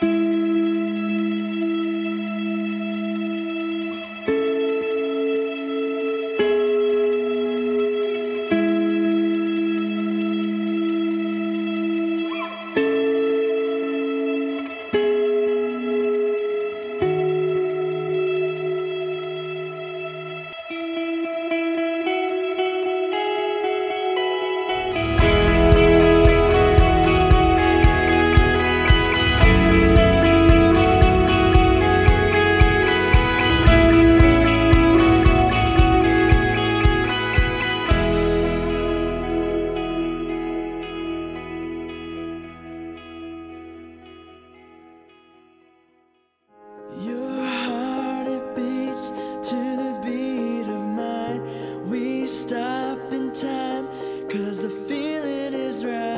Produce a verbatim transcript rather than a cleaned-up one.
Your heart, it beats to the beat of mine. We stop in time, 'cause the feeling is right.